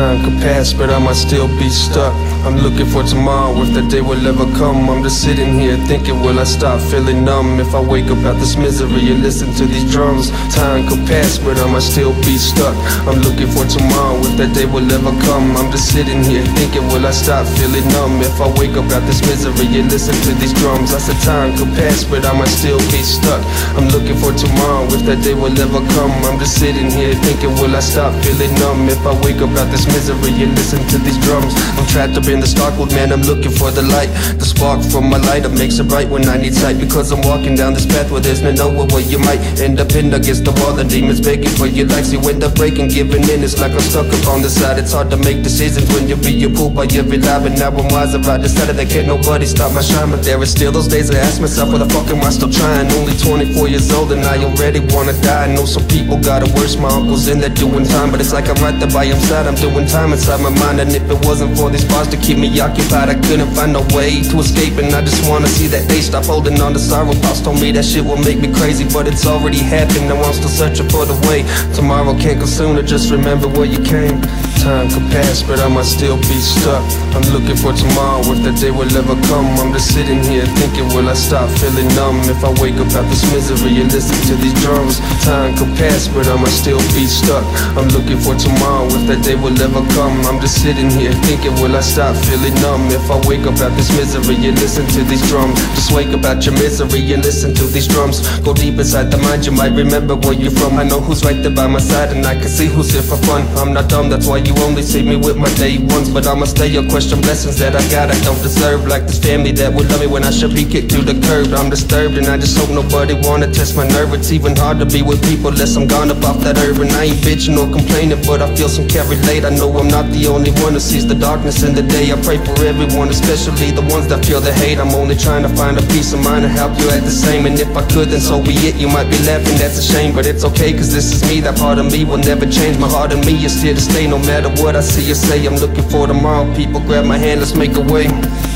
Time could pass, but I might still be stuck. I'm looking for tomorrow, if that day will ever come. I'm just sitting here thinking, will I stop feeling numb? If I wake up out this misery and listen to these drums. Time could pass, but I might still be stuck. I'm looking for tomorrow, if that day will ever come. I'm just sitting here thinking, will I stop feeling numb? If I wake up out this misery and listen to these drums. I said time could pass, but I might still be stuck. I'm looking for tomorrow, if that day will ever come. I'm just sitting here thinking, will I stop feeling numb? If I wake up out this misery and listen to these drums. I'm trapped up in the dark world, man, I'm looking for the light. The spark from my light, it makes it bright when I need sight. Because I'm walking down this path where there's no nowhere where you might end up pinned against the wall. The demons begging for your life, you end up breaking, giving in. It's like I'm stuck up on the side. It's hard to make decisions when you're being pulled by every lie. But now I'm wiser, I decided that can't nobody stop my shine. But there are still those days I ask myself, why the fuck am I still trying? Only 24 years old and I already wanna die. I know some people got it worse, my uncle's in there doing time. But it's like I'm right there by his side, I'm doing time inside my mind. And if it wasn't for these bars to keep me occupied, I couldn't find a way to escape. And I just wanna see that day stop holding on to sorrow. Pops told me that shit will make me crazy, but it's already happened. Now I'm still searching for the way. Tomorrow can't come sooner, just remember where you came. Time could pass, but I might still be stuck. I'm looking for tomorrow, if that day will ever come. I'm just sitting here thinking, will I stop feeling numb? If I wake up out this misery and listen to these drums. Time could pass, but I might still be stuck. I'm looking for tomorrow, if that day will ever come. I'm just sitting here thinking, will I stop feeling numb? If I wake up out this misery and listen to these drums. Just wake up out your misery and listen to these drums. Go deep inside the mind, you might remember where you're from. I know who's right there by my side and I can see who's here for fun. I'm not dumb, that's why you only see me with my day ones. But I'ma stay or question blessings that I got I don't deserve. Like this family that would love me when I should be kicked to the curb. I'm disturbed and I just hope nobody wanna test my nerve. It's even hard to be with people unless I'm gone up off that herb. And I ain't bitching or complaining, but I feel some care relate. I know I'm not the only one who sees the darkness in the day. I pray for everyone, especially the ones that feel the hate. I'm only trying to find a peace of mind and help you at the same. And if I could, then so be it. You might be laughing, that's a shame, but it's okay, cause this is me. That part of me will never change. My heart and me is here to stay, no matter what I see or say. I'm looking for tomorrow, people grab my hand, let's make a way.